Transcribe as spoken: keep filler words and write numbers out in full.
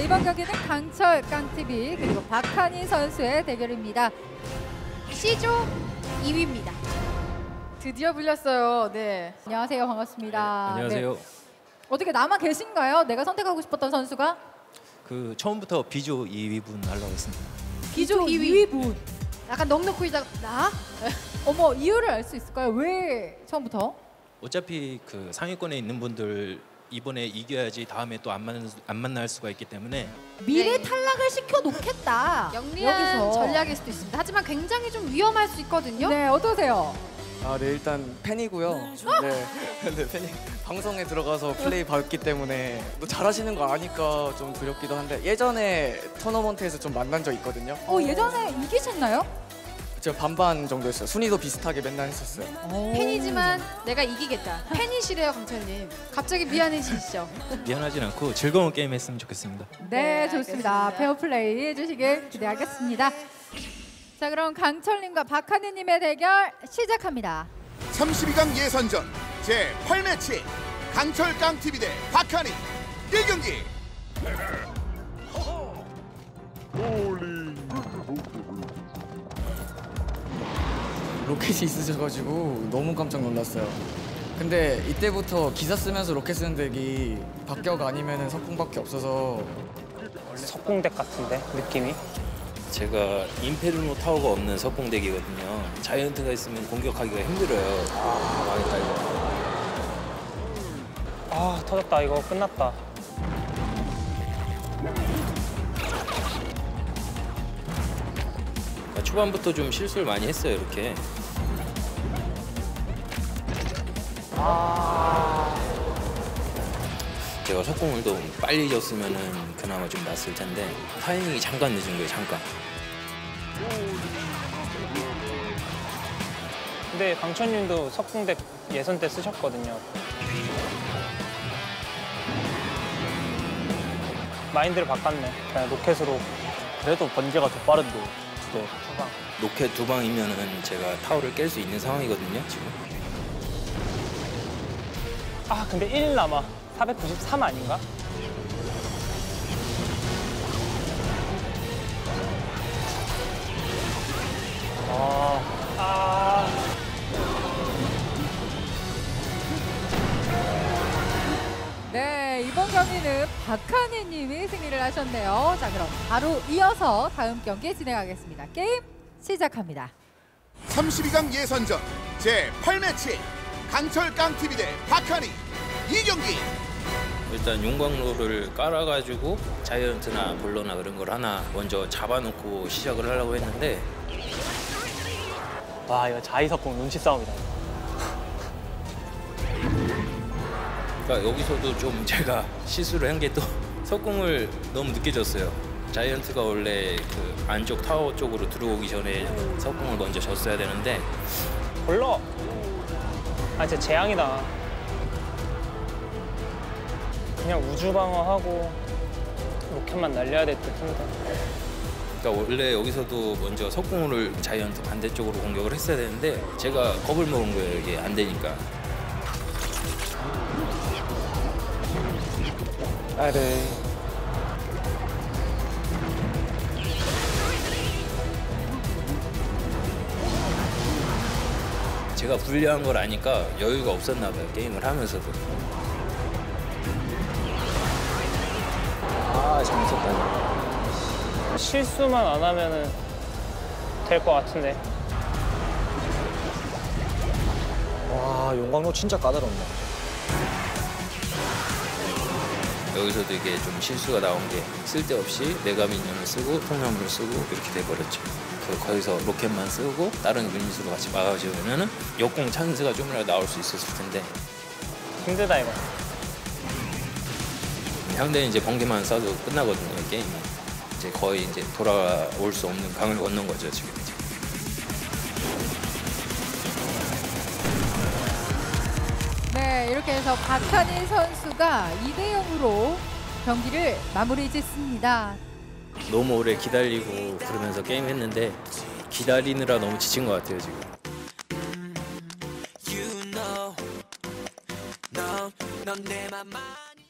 이번 경기는 강철 깡티비 그리고 박한희 선수의 대결입니다. C조 이 위입니다. 드디어 불렸어요. 네. 안녕하세요. 반갑습니다. 안녕하세요. 네. 어떻게 남아 계신가요? 내가 선택하고 싶었던 선수가? 그 처음부터 B조 이 위분 하려고 했습니다. B조 이 이 위. 위분. 약간 넉넉히 있다. 나? 어머, 이유를 알 수 있을까요? 왜 처음부터? 어차피 그 상위권에 있는 분들 이번에 이겨야지 다음에 또 안 만, 안 만날 수가 있기 때문에 미래 네. 탈락을 시켜 놓겠다. 영리한 여기서. 전략일 수도 있습니다. 하지만 굉장히 좀 위험할 수 있거든요. 네, 어떠세요? 아, 네, 일단 팬이고요. 네, 네, 팬이 방송에 들어가서 플레이 봤기 때문에 또 잘하시는 거 아니까 좀 두렵기도 한데 예전에 토너먼트에서 좀 만난 적 있거든요. 어, 예전에 이기셨나요? 제가 반반 정도 했어요. 순위도 비슷하게 맨날 했었어요. 팬이지만 내가 이기겠다. 팬이시래요, 강철님. 갑자기 미안해지시죠? 미안하진 않고 즐거운 게임 했으면 좋겠습니다. 네, 네, 좋습니다. 알겠습니다. 페어플레이 해주시길 기대하겠습니다. 자, 그럼 강철님과 박한희님의 대결 시작합니다. 삼십이 강 예선전 제팔 매치 강철 깡티비 대 박한희 일 경기. 로켓이 있으셔가지고 너무 깜짝 놀랐어요. 근데 이때부터 기사 쓰면서 로켓 쓰는 덱이 박격 아니면 석궁밖에 없어서 석궁덱 같은데 느낌이. 제가 임페르노 타워가 없는 석공덱이거든요. 자이언트가 있으면 공격하기가 힘들어요. 아, 망했다 이거. 아 터졌다. 이거 끝났다. 그러니까 초반부터 좀 실수를 많이 했어요 이렇게. 제가 석공을 더 빨리 줬으면은 그나마 좀 낫을 텐데 타이밍이 잠깐 늦은 거예요, 잠깐. 근데 강천님도 석궁덱 예선 때 쓰셨거든요. 마인드를 바꿨네. 그냥 로켓으로. 그래도 번개가 더 빠른데 두 대. 후방. 로켓 두 방이면은 제가 타워를 깰 수 있는 상황이거든요, 지금. 아 근데 일 남아. 사백구십삼 아닌가? 아, 아. 네, 이번 경기는 박한희님이 승리를 하셨네요. 자, 그럼 바로 이어서 다음 경기 진행하겠습니다. 게임 시작합니다. 삼십이 강 예선전 제팔 매치 강철 깡티비 대 박한희 이 경기. 일단 용광로를 깔아가지고 자이언트나 볼러나 그런 걸 하나 먼저 잡아놓고 시작을 하려고 했는데 와 이거 자이석궁 눈치 싸움이다. 그러니까 여기서도 좀 제가 실수를 한 게 또 석궁을 너무 늦게 줬어요. 자이언트가 원래 그 안쪽 타워 쪽으로 들어오기 전에 석궁을 먼저 줬어야 되는데 볼러. 아 진짜 재앙이다. 그냥 우주 방어하고 로켓만 날려야 될 듯합니다. 그러니까 원래 여기서도 먼저 석궁을 자이언트 반대쪽으로 공격을 했어야 되는데 제가 겁을 먹은 거예요. 이게 안 되니까. 아 네. 제가 불리한 걸 아니까 여유가 없었나 봐요. 게임을 하면서도. 아, 잘못했다. 실수만 안 하면은 될 것 같은데. 와 용광로 진짜 까다롭네. 여기서도 이게 좀 실수가 나온 게 쓸데없이 메가미니언을 쓰고 통나무를 쓰고 이렇게 돼버렸죠. 그 거기서 로켓만 쓰고 다른 유닛으로 같이 막아주면은 역공 찬스가 좀이라도 나올 수 있었을 텐데 힘들다 이거. 상대는 이제 번개만 쏴도 끝나거든요, 이 게임이. 이제 거의 이제 돌아올 수 없는 강을 건넌 거죠, 지금. 네, 이렇게 해서 박한희 선수가 이 대 영으로 경기를 마무리 짓습니다. 너무 오래 기다리고 그러면서 게임 했는데 기다리느라 너무 지친 것 같아요, 지금. You know, no, 넌 내 맘 많이